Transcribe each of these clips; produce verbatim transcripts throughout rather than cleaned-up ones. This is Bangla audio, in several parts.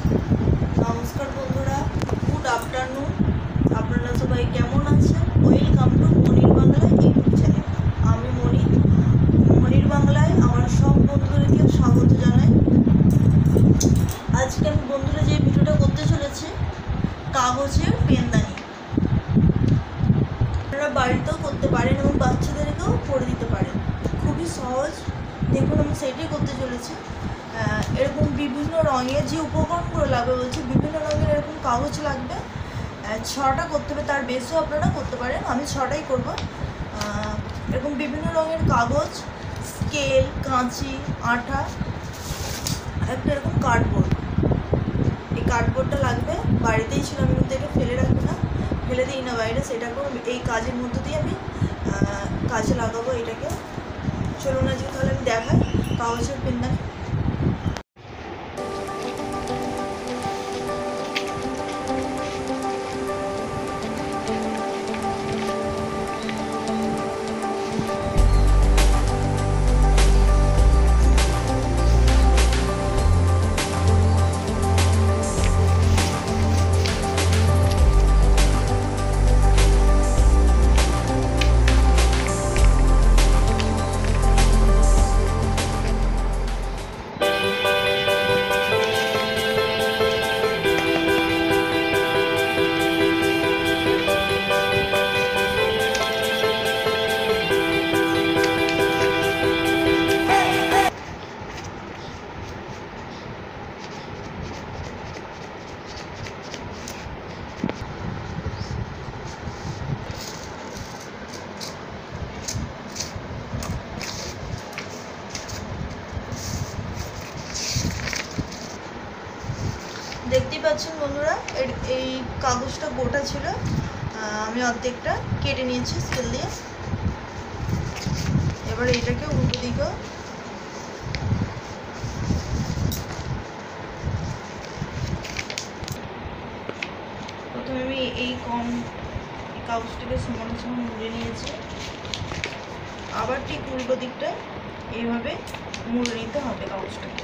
নমস্কার বন্ধুরা, গুড আফটারনুন। আপনারা সবাই কেমন আছেন? ওয়েলকাম টু মনির বাংলা ইউটিউব চ্যানেল। আমি মনি। মনির বাংলায় আমার সব বন্ধুদেরকে স্বাগত জানাই। আজকে আমি বন্ধুরা যে ভিডিওটা করতে চলেছি, কাগজের পেনদানি। আপনারা বাড়িতেও করতে পারেন এবং বাচ্চাদেরকেও করে দিতে পারেন। খুবই সহজ। দেখুন, আমি সেটাই করতে চলেছি। এরকম বিভিন্ন রঙের যে উপকরণগুলো লাগবে বলছি, বিভিন্ন রঙের এরকম কাগজ লাগবে। ছটা করতে হবে, তার বেশিও আপনারা করতে পারেন। আমি ছটাই করব। এরকম বিভিন্ন রঙের কাগজ, স্কেল, কাঁচি, আঠা, একটা এরকম কার্ডবোর্ড। এই কার্ডবোর্ডটা লাগবে, বাড়িতেই ছিল, আমি কিন্তু এটা ফেলে রাখবো না, ফেলে দিই না বাইরে। সেটাকেও এই কাজের মধ্য দিয়ে আমি কাজে লাগাবো এটাকে। চলুন আজকে তাহলে আমি দেখাই কাগজের পেনদানি। দেখতেই পাচ্ছেন বন্ধুরা, এই কাগজটা গোটা ছিল, আমি অর্ধেকটা কেটে নিয়েছি স্কেল দিয়ে। এবার এটাকে উল্টো দিকেও প্রথমে আমি এই কম কাগজটাকে সমান সমান মুড়ে নিয়েছি। আবার ঠিক উল্টো দিকটা এইভাবে মুড়ে নিতে হবে কাগজটাকে।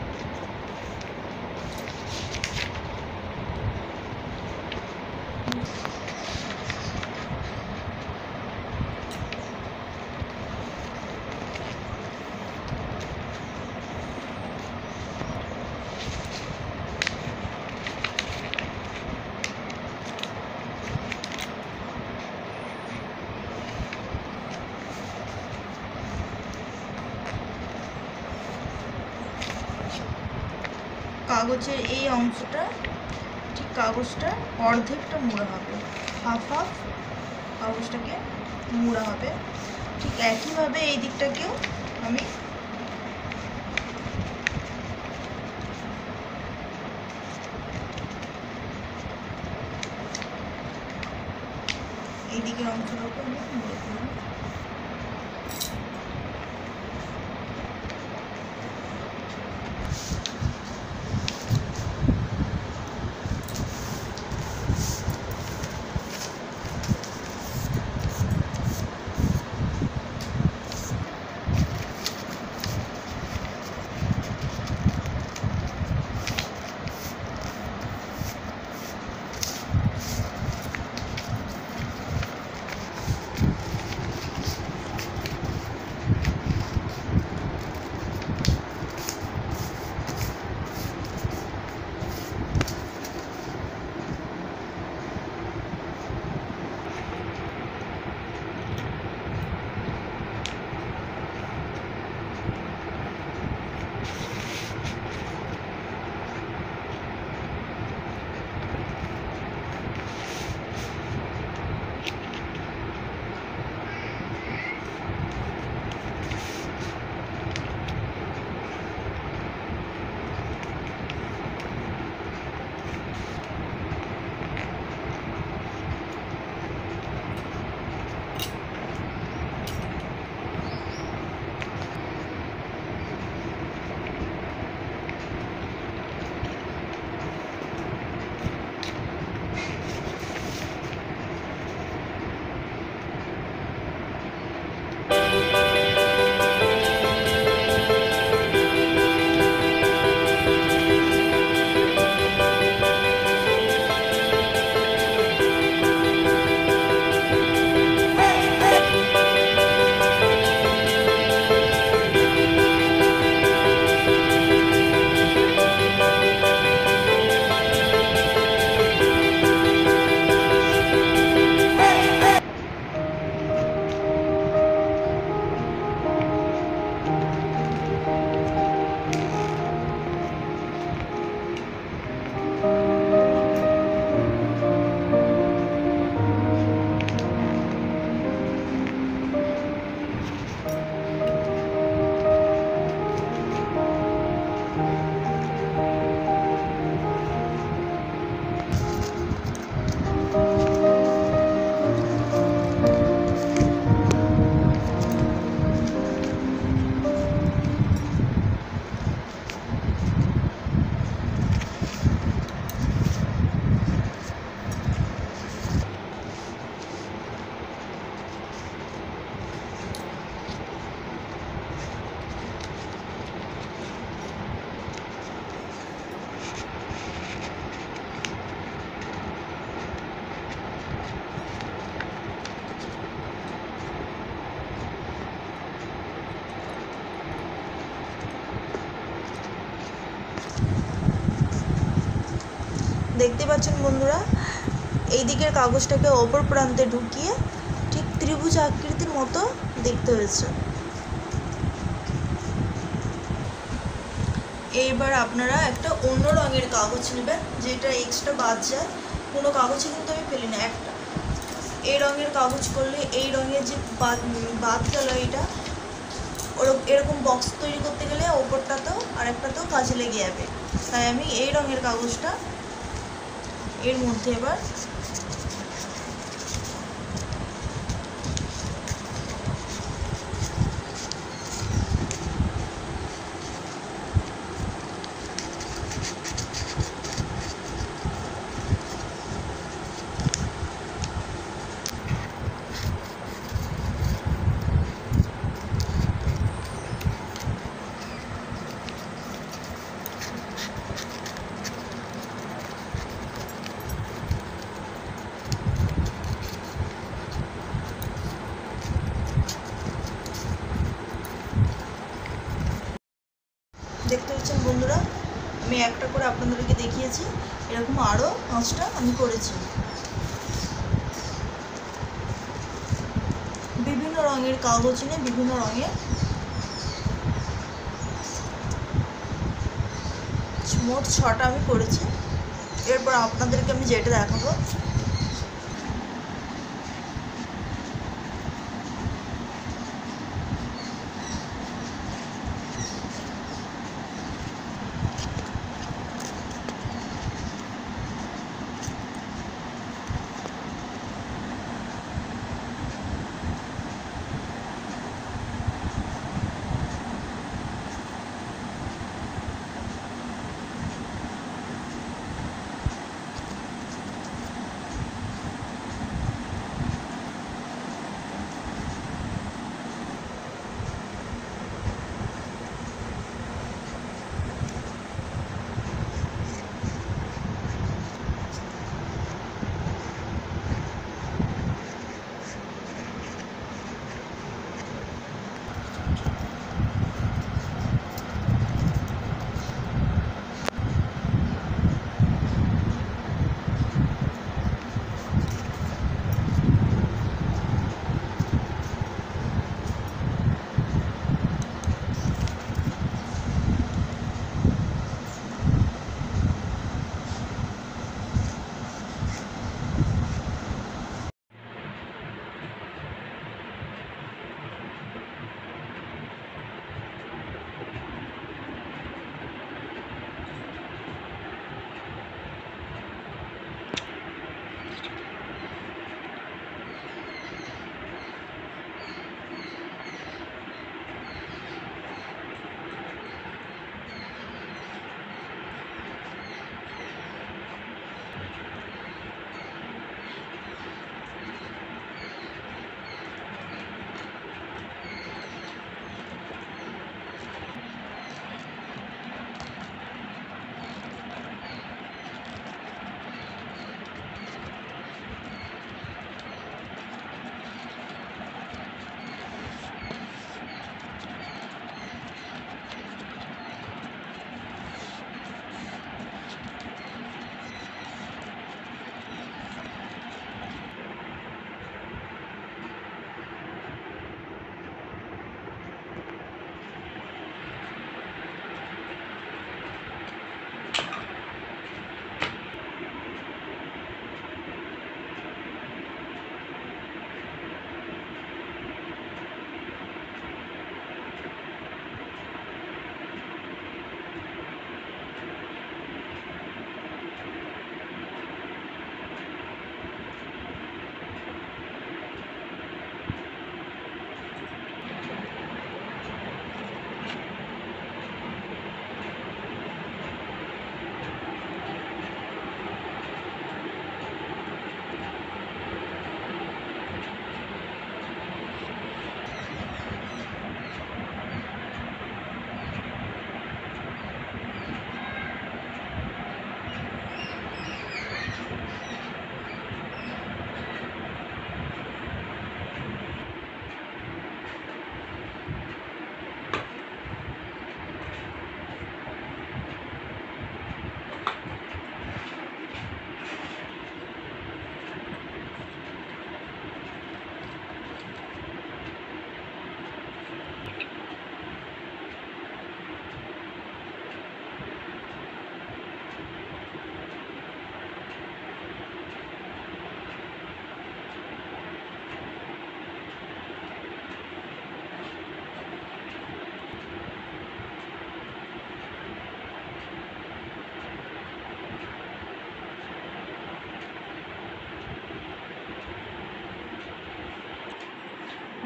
কাগজের এই অংশটা, ঠিক কাগজটা অর্ধেকটা মুড়া হবে, হাফ হাফ কাগজটাকে মুড়া হবে। ঠিক একইভাবে এই দিকটাকেও আমি এই দিকের অংশটাকে আমি মুড়ে ফেলব। দেখতে পাচ্ছেন বন্ধুরা, এই দিকের কাগজটাকে অপর প্রান্তে ঢুকিয়ে ঠিক ত্রিভুজ আকৃতির মতো দেখতে হয়েছে। এইবার আপনারা একটা অন্য রঙের কাগজ নেবেন, যেটা এক্সট্রা বাদ যায়। কোনো কাগজে কিন্তু আমি ফেলি না, একটা এই রঙের কাগজ করলে এই রঙের যে বাদ বাদ গেল এটা ওরকম এরকম বক্স তৈরি করতে গেলে ওপরটাতেও আর একটাতেও কাজে লেগে যাবে। তাই আমি এই রঙের কাগজটা এর মধ্যে এবার দেখতে পাচ্ছেন বন্ধুরা, আমি একটা করে আপনাদেরকে দেখিয়েছি, এরকম আরও পাঁচটা আমি করেছি। বিভিন্ন রঙের কাগজ নিয়ে বিভিন্ন রঙের মোট ছটা আমি করেছি। এরপর আপনাদেরকে আমি যেটা দেখাবো,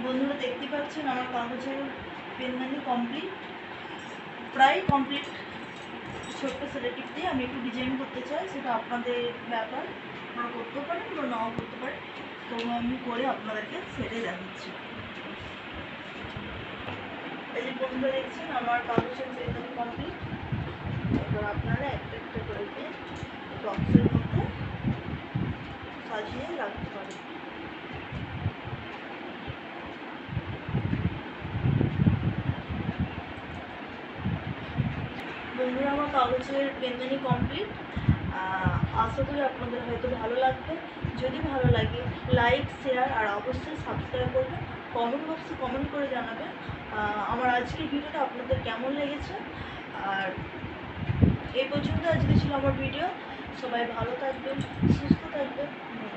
বন্ধুরা দেখতে পাচ্ছেন আমার কাগজের পেনদানি কমপ্লিট, প্রায় কমপ্লিট। ছোট্ট সেলেটিভ দিয়ে আমি একটু ডিজাইন করতে চাই, সেটা আপনাদের ব্যাপার, আপনারা করতেও পারেন বা নাও করতে পারেন। তো আমি করে আপনাদেরকে সেটে দেখাচ্ছি। এই যে বন্ধুরা দেখছেন আমার কাগজের পেনদানি কমপ্লিট। এবার আপনারা একটা একটা করে বক্সের মধ্যে সাজিয়ে রাখতে পারেন। বন্ধুরা আমার কাগজের পেনদানি কমপ্লিট। আশা করি আপনাদের হয়তো ভালো লাগবে। যদি ভালো লাগে লাইক, শেয়ার আর অবশ্যই সাবস্ক্রাইব করবেন। কমেন্ট বক্সে কমেন্ট করে জানাবেন আমার আজকের ভিডিওটা আপনাদের কেমন লেগেছে। আর এই পর্যন্ত আজকে ছিল আমার ভিডিও। সবাই ভালো থাকবেন, সুস্থ থাকবেন।